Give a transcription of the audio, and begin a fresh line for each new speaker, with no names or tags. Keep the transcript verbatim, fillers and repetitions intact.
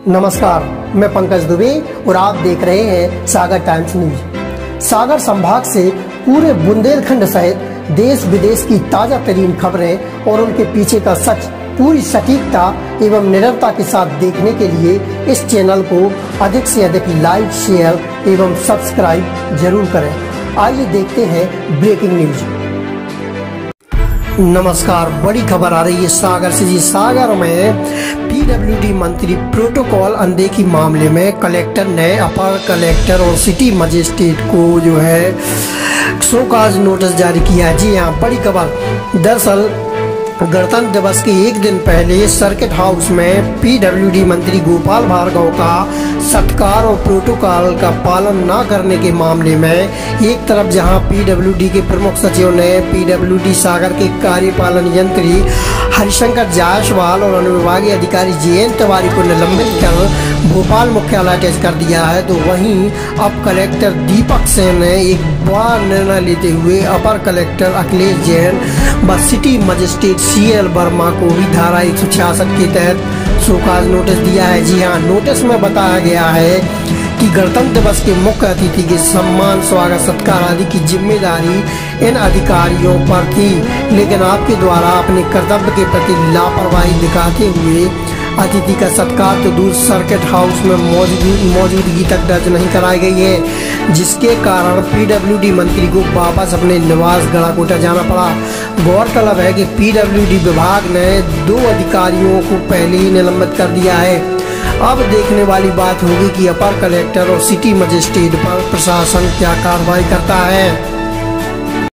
नमस्कार, मैं पंकज दुबे और आप देख रहे हैं सागर टाइम्स न्यूज। सागर संभाग से पूरे बुंदेलखंड सहित देश विदेश की ताजा तरीन खबरें और उनके पीछे का सच पूरी सटीकता एवं निडरता के साथ देखने के लिए इस चैनल को अधिक से अधिक लाइक, शेयर एवं सब्सक्राइब जरूर करें। आइए देखते हैं ब्रेकिंग न्यूज। नमस्कार, बड़ी खबर आ रही है सागर से जी। सागर में पीडब्ल्यूडी मंत्री प्रोटोकॉल अनदेखी मामले में कलेक्टर ने अपर कलेक्टर और सिटी मजिस्ट्रेट को जो है शोकाज नोटिस जारी किया। जी हाँ, बड़ी खबर। दरअसल गणतंत्र दिवस के एक दिन पहले सर्किट हाउस में पीडब्ल्यूडी मंत्री गोपाल भार्गव का सत्कार और प्रोटोकॉल का पालन न करने के मामले में एक तरफ जहां पीडब्ल्यूडी के प्रमुख सचिव ने पीडब्ल्यूडी सागर के कार्यपालन यंत्री हरिशंकर जायसवाल और अनुविभागीय अधिकारी जयंत तिवारी को निलंबित कर भोपाल मुख्यालय अटैच कर दिया है, तो वहीं अब कलेक्टर दीपक सेन ने एक बड़ा निर्णय लेते हुए अपर कलेक्टर अखिलेश जैन व city magistrate C L Verma को भी धारा एक सौ छियासठ के तहत शोकाज नोटिस दिया है। जी हाँ, नोटिस में बताया गया है कि गणतंत्र दिवस के मुख्य अतिथि के सम्मान, स्वागत, सत्कार आदि की जिम्मेदारी इन अधिकारियों पर थी, लेकिन आपके द्वारा अपने कर्तव्य के प्रति लापरवाही दिखाते हुए अतिथि का सत्कार तो दूर सर्किट हाउस में मौजूद मौजूदगी तक दर्ज नहीं कराई गई है, जिसके कारण पीडब्ल्यूडी मंत्री को वापस अपने निवास गढ़ाकोटा जाना पड़ा। गौरतलब है कि पीडब्ल्यूडी विभाग ने दो अधिकारियों को पहले ही निलंबित कर दिया है। अब देखने वाली बात होगी कि अपर कलेक्टर और सिटी मजिस्ट्रेट पर प्रशासन क्या कार्रवाई करता है।